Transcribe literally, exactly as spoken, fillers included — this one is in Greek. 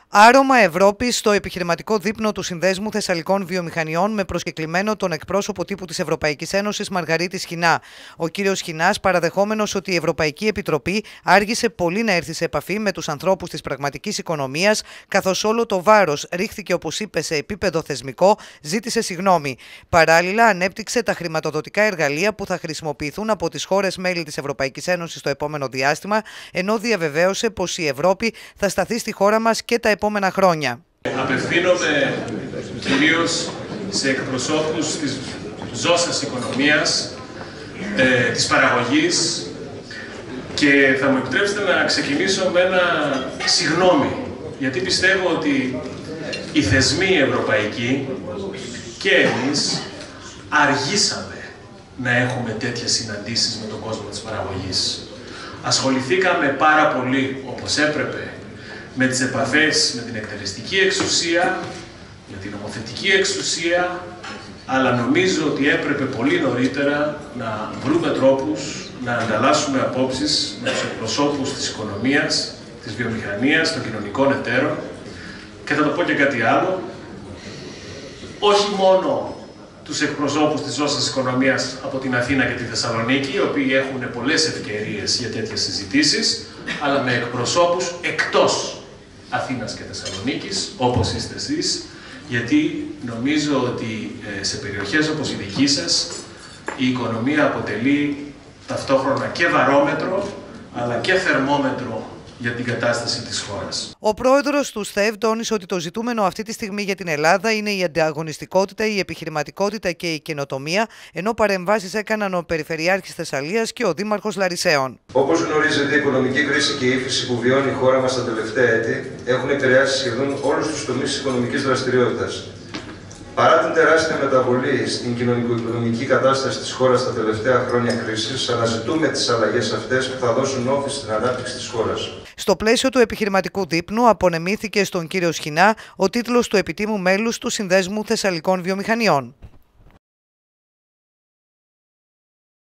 Άρωμα Ευρώπη στο επιχειρηματικό δείπνο του Συνδέσμου Θεσσαλικών Βιομηχανιών με προσκεκλημένο τον εκπρόσωπο τύπου της Ευρωπαϊκής Ένωσης Μαργαρίτη Σχοινά. Ο κύριος Σχοινάς, παραδεχόμενος ότι η Ευρωπαϊκή Επιτροπή άργησε πολύ να έρθει σε επαφή με τους ανθρώπους της πραγματικής οικονομίας, καθώς όλο το βάρος ρίχθηκε, όπως είπε, σε επίπεδο θεσμικό, ζήτησε συγγνώμη. Παράλληλα, ανέπτυξε τα χρηματοδοτικά εργαλεία που θα χρησιμοποιηθούν από τις χώρες μέλη της Ευρωπαϊκής Ένωσης στο επόμενο διάστημα, ενώ διαβεβαίωσε πως η Ευρώπη θα σταθεί στη χώρα μας και τα επόμενα χρόνια. Απευθύνομαι κυρίως σε εκπροσώπους της ζώσας οικονομίας, ε, της παραγωγής, και θα μου επιτρέψετε να ξεκινήσω με ένα συγγνώμη, γιατί πιστεύω ότι οι θεσμοί ευρωπαϊκοί και εμείς αργήσαμε να έχουμε τέτοιες συναντήσεις με τον κόσμο της παραγωγής. Ασχοληθήκαμε πάρα πολύ, όπως έπρεπε, με τις επαφές με την εκτελεστική εξουσία, με την νομοθετική εξουσία, αλλά νομίζω ότι έπρεπε πολύ νωρίτερα να βρούμε τρόπους να ανταλλάσσουμε απόψεις με τους εκπροσώπους της οικονομίας, της βιομηχανίας, των κοινωνικών εταίρων, και θα το πω και κάτι άλλο, όχι μόνο τους εκπροσώπους της ζώσας οικονομίας από την Αθήνα και τη Θεσσαλονίκη, οι οποίοι έχουν πολλές ευκαιρίες για τέτοιες συζητήσεις, αλλά με εκπροσώπους εκτός Αθήνας και Θεσσαλονίκης, όπως είστε εσείς, γιατί νομίζω ότι σε περιοχές όπως η δική σας η οικονομία αποτελεί ταυτόχρονα και βαρόμετρο, αλλά και θερμόμετρο για την κατάσταση της χώρας. Ο πρόεδρος του ΣΘΕΒ τόνισε ότι το ζητούμενο αυτή τη στιγμή για την Ελλάδα είναι η ανταγωνιστικότητα, η επιχειρηματικότητα και η καινοτομία, ενώ παρεμβάσεις έκαναν ο Περιφερειάρχης Θεσσαλίας και ο Δήμαρχος Λαρισαίων. Όπως γνωρίζετε, η οικονομική κρίση και η ύφεση που βιώνει η χώρα μας τα τελευταία έτη έχουν επηρεάσει σχεδόν όλους τους τομείς της οικονομικής δραστηριότητας. Παρά την τεράστια μεταβολή στην κοινωνικο-οικονομική κατάσταση της χώρας τα τελευταία χρόνια κρίσης, αναζητούμε τις αλλαγές αυτές που θα δώσουν όθηση στην ανάπτυξη της χώρας. Στο πλαίσιο του επιχειρηματικού δείπνου, απονεμήθηκε στον κύριο Σχοινά ο τίτλος του επιτίμου μέλους του Συνδέσμου Θεσσαλικών Βιομηχανιών.